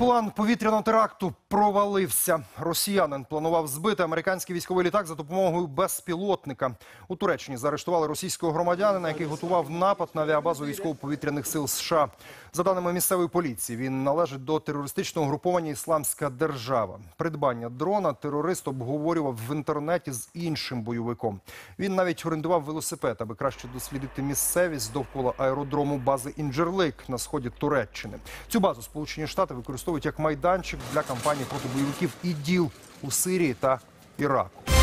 План повітряного теракту провалився. Росіянин планував збити американський військовий літак за допомогою безпілотника. У Туреччині заарештували російського громадянина, який готував напад на авіабазу військово-повітряних сил США. За даними місцевої поліції, він належить до терористичного угруповання «Ісламська держава». Придбання дрона терорист обговорював в інтернеті з іншим бойовиком. Він навіть орендував велосипед, аби краще дослідити місцевість довкола аеродрому бази Інджерлик на сході Туреччини. Цю базу Сполучені Штати використовують як майданчик для кампанії проти бойовиків ІДІЛ у Сирії та Іраку.